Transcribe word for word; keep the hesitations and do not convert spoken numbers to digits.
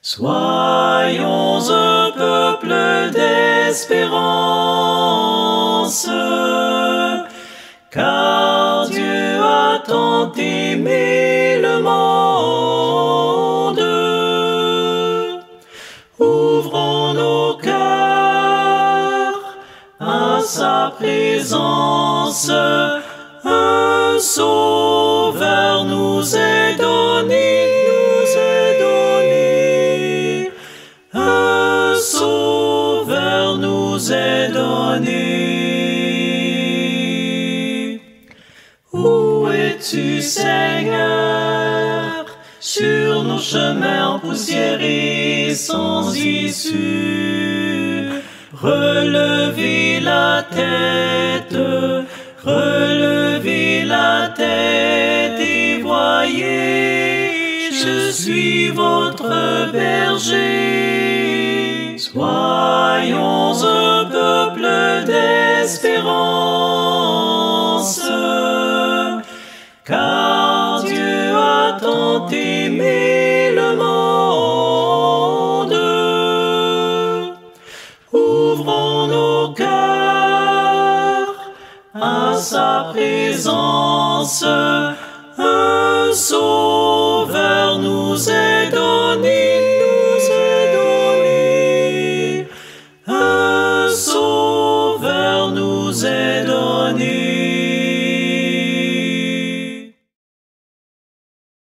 Soyons un peuple d'espérance, car Dieu a tant aimé le monde. Ouvrons nos cœurs à sa présence, un sauveur nous est donné, nous est donné, un sauveur nous est donné. Où es-tu, Seigneur, sur nos chemins empoussiérés sans issue? Relevez la tête, relevez la tête et voyez, je suis votre berger. Soyons un peuple d'espérance, car Dieu a tant aimé le monde. Ouvrons nos cœurs à sa présence, un sauveur